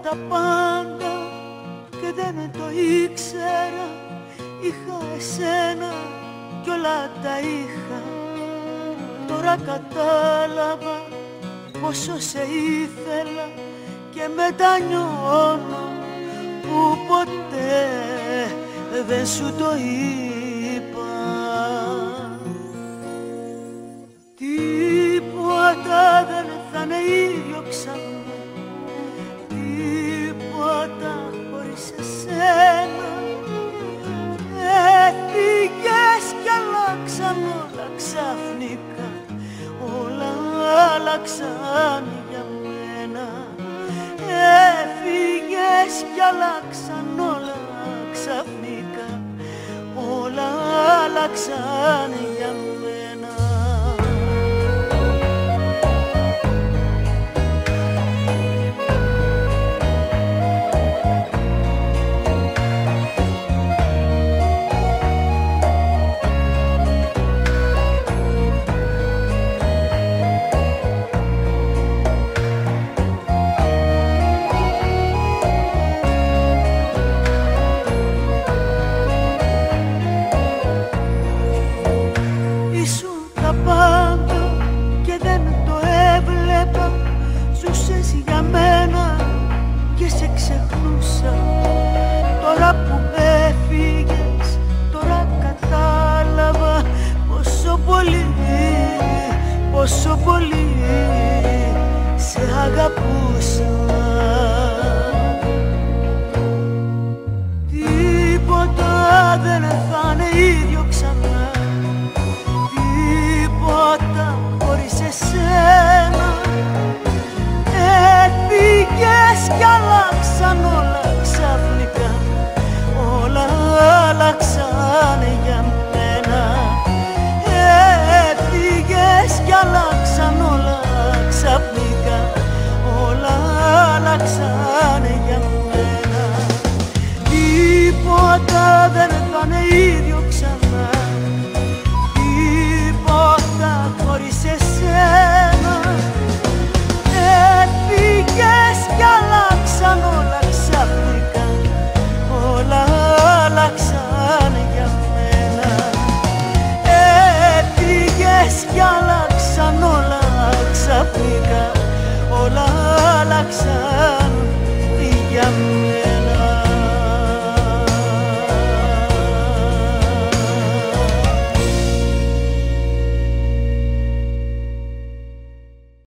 τα πάντα και δεν το ήξερα. Είχα εσένα κι όλα τα είχα. Τώρα κατάλαβα πόσο σε ήθελα και μετανιώνω που ποτέ δεν σου το είπα. Τίποτα δεν θα είναι ίδιο ξανά, τίποτα χωρίς εσένα. Έφυγες κι αλλάξαν όλα ξαφνικά, όλα άλλαξαν για μένα. Έφυγες κι αλλάξαν όλα ξαφνικά, όλα άλλαξαν για μένα. Για μένα και σε ξεχνούσα. Τώρα που έφυγες, τώρα κατάλαβα πόσο πολύ σε αγαπούσα. Τίποτα δεν θα είναι ίδιο ξανά, τίποτα χωρίς εσένα. Έφυγες κι αλλάξαν όλα ξαφνικά, όλα άλλαξαν για μένα. Έφυγες κι αλλάξαν όλα ξαφνικά, όλα άλλαξαν για μένα. Τίποτα δεν θα είναι ίδιο ξανά, τίποτα χωρίς εσένα. Έφυγες κι αλλάξαν όλα ξαφνικά, όλα άλλαξαν για μένα. Έφυγες κι αλλάξαν όλα ξαφνικά, όλα άλλαξαν για μένα.